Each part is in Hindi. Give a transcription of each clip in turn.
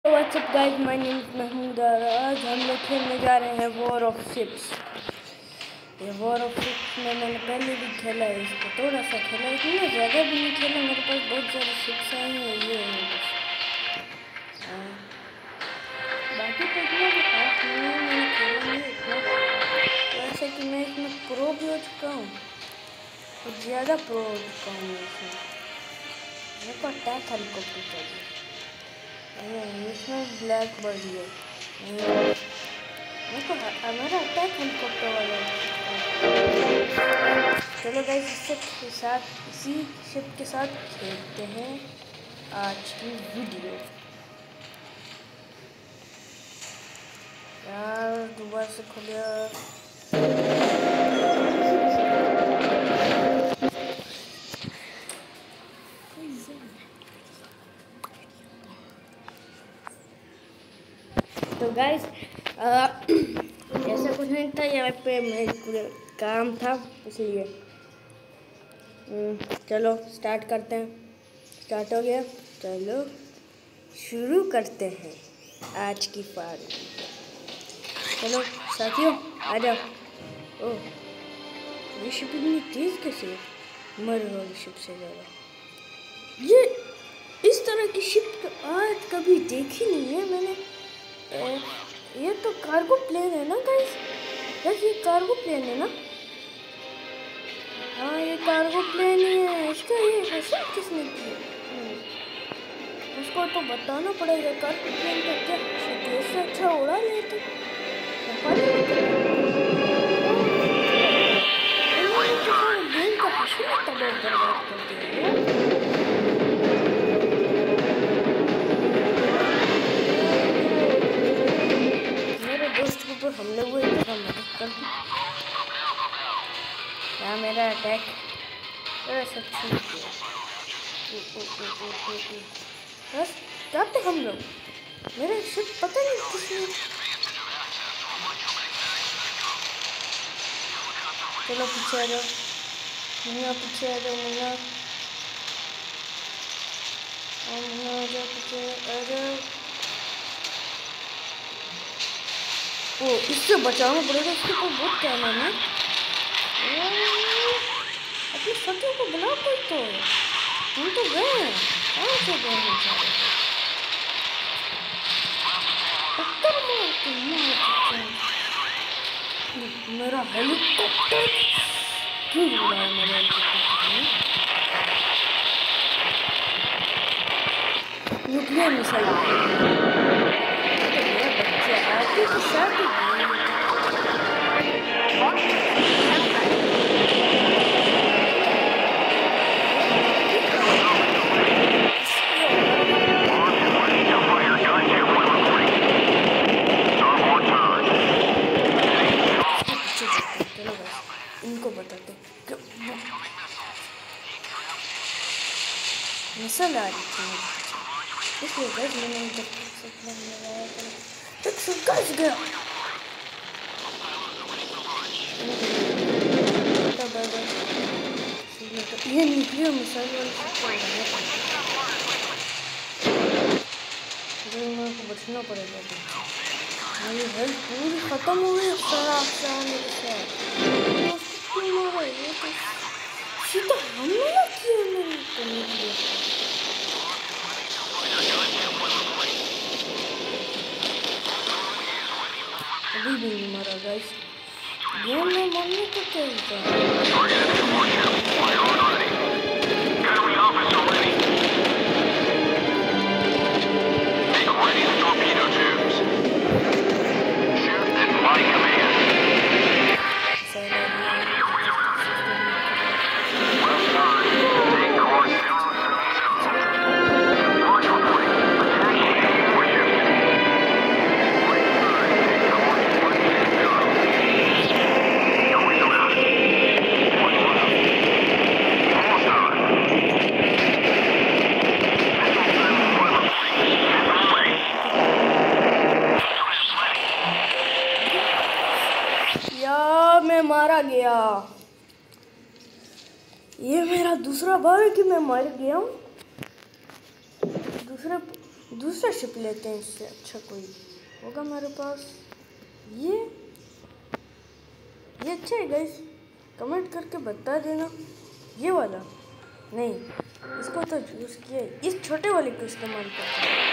WhatsApp guys, my name is Mahmood और आज हम लोग खेलने जा रहे हैं वॉर ऑफ शिप्स। ये वॉर ऑफ शिप्स में मैंने पहले भी खेला है, इसको थोड़ा सा खेला, इतना ज़्यादा भी नहीं खेला। मेरे पास बहुत सारी शिप्स आई हैं, ये है बस। बाकी तो इतना भी खास नहीं है, मैंने खेला नहीं इतना, वैसे कि मैं इसमें प्रो भी हो चुका हूँ और ज़्यादा प्रो हो चुका हूँ इसमें। मेरे को अटैक हेलीकॉप्टर चाहिए, इसमें ब्लैक बर्ड है, मेरे को हमारा अटैक हेलीकॉप्टर वाला। चलो गाइस, इसी शिप के साथ खेलते हैं आज की वीडियो। यार दोबारा से खुलिया। तो गाइस ऐसा कुछ नहीं था, यहाँ पे मेरे पूरे काम था इसलिए। चलो स्टार्ट करते हैं। स्टार्ट हो गया, चलो शुरू करते हैं आज की पारी। चलो साथियों आ जाओ। ओह, ये शिप इतनी तेज कैसे? मर वाली शिप से ज़्यादा। ये इस तरह की शिप तो आज कभी देखी नहीं है मैंने। ये तो कार्गो प्लेन है ना गाइस? ये कार्गो प्लेन है ना? हाँ, ये कार्गो प्लेन ही है। इसका ये हसन किसने की? उसको तो बताना पड़ेगा। कार्गो प्लेन का क्या इससे अच्छा उड़ा लेते। गेम का हसन तबाह बर्बाद कर दिया। तो हमने वो इतना मदद कर दी। क्या मेरा अटैक सक्सेस किया? बस जाते हम लोग। मेरा शिप पता नहीं किसने। चलो पीछे आ जाओ मुन्ना, पीछे आ जाओ मुन्ना, आ जाओ पीछे आ जाओ। ओ, इससे बचाना पड़ेगा। इसके ऊपर बहुत क्या नाम है? अपने साथियों को बुला कोई तो। हम तो गए हैं, कहाँ से गए हैं सारे? टक्कर मारते मेरा हेलीकॉप्टर क्यों उड़ा है? मेरा न्यूक्लियर मिसाइल बच्चे आते के साथ इनको बताते मिसाइल आ रही थी, इसलिए गैस मैंने लगाया गया। ये न्यूक्लियर मिसाइल वाले को बचना पड़ेगा। मेरी हेल्थ पूरी खत्म हो गई। सीधा हमला किया मैंने करने के लिए। अभी भी नहीं मारा गाइस। गेम में मरने को क्या होता मैं मारा गया। ये मेरा दूसरा बार है कि मैं मर गया हूँ। दूसरा शिप लेते हैं, इससे अच्छा कोई होगा हमारे पास। ये अच्छा है गाइस, कमेंट करके बता देना। ये वाला नहीं, इसको तो यूज़ किया है, इस छोटे वाले को इस्तेमाल करते हैं।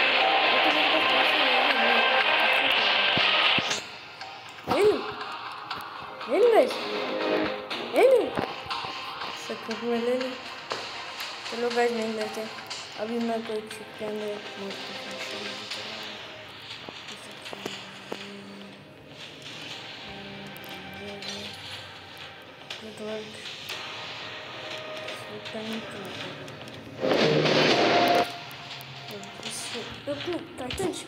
ले लो। चलो गाइस नहीं लेते, अभी मैं कोई शिप के अंदर टाइटन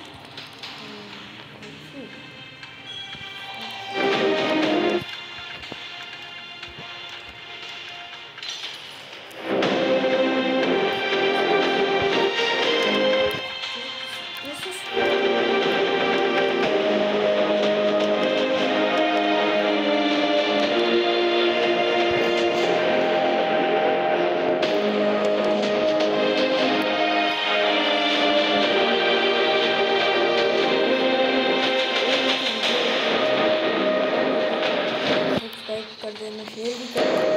कर देना, शेयर भी कर देना।